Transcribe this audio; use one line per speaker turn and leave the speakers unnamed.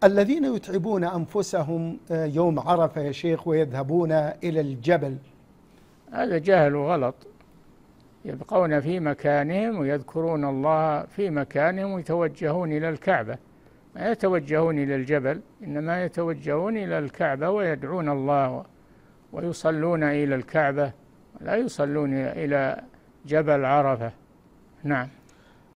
الذين يتعبون أنفسهم يوم عرفة يا شيخ ويذهبون إلى الجبل،
هذا جهل وغلط. يبقون في مكانهم ويذكرون الله في مكانهم ويتوجهون إلى الكعبة، ما يتوجهون إلى الجبل، إنما يتوجهون إلى الكعبة ويدعون الله ويصلون إلى الكعبة، لا يصلون إلى جبل عرفة. نعم.